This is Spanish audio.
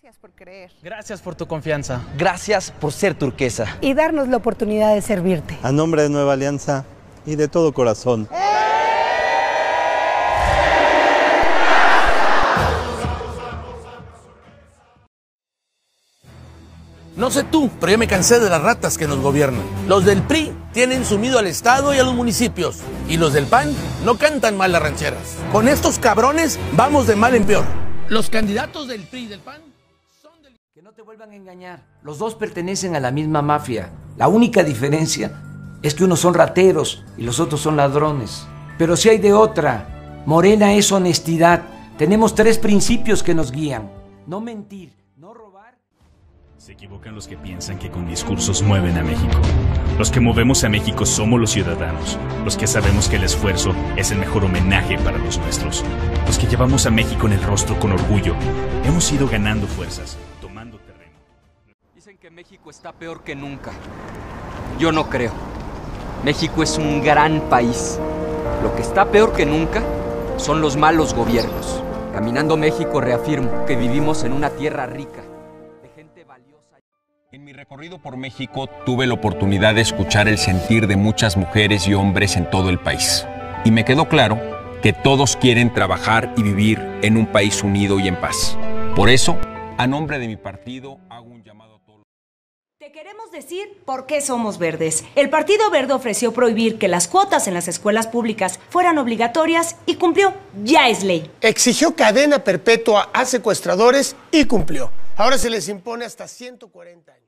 Gracias por creer. Gracias por tu confianza. Gracias por ser turquesa. Y darnos la oportunidad de servirte. A nombre de Nueva Alianza y de todo corazón. No sé tú, pero yo me cansé de las ratas que nos gobiernan. Los del PRI tienen sumido al Estado y a los municipios. Y los del PAN no cantan mal las rancheras. Con estos cabrones vamos de mal en peor. Los candidatos del PRI y del PAN son del... Que no te vuelvan a engañar. Los dos pertenecen a la misma mafia. La única diferencia es que unos son rateros y los otros son ladrones. Pero si hay de otra. Morena es honestidad. Tenemos 3 principios que nos guían. No mentir, no robar. Se equivocan los que piensan que con discursos mueven a México. Los que movemos a México somos los ciudadanos, los que sabemos que el esfuerzo es el mejor homenaje para los nuestros, los que llevamos a México en el rostro con orgullo. Hemos ido ganando fuerzas, tomando terreno. Dicen que México está peor que nunca. Yo no creo. México es un gran país. Lo que está peor que nunca son los malos gobiernos. Caminando México reafirmo que vivimos en una tierra rica. En mi recorrido por México tuve la oportunidad de escuchar el sentir de muchas mujeres y hombres en todo el país. Y me quedó claro que todos quieren trabajar y vivir en un país unido y en paz. Por eso, a nombre de mi partido, hago un llamado a todos. Te queremos decir por qué somos verdes. El Partido Verde ofreció prohibir que las cuotas en las escuelas públicas fueran obligatorias y cumplió. Ya es ley. Exigió cadena perpetua a secuestradores y cumplió. Ahora se les impone hasta 140 años.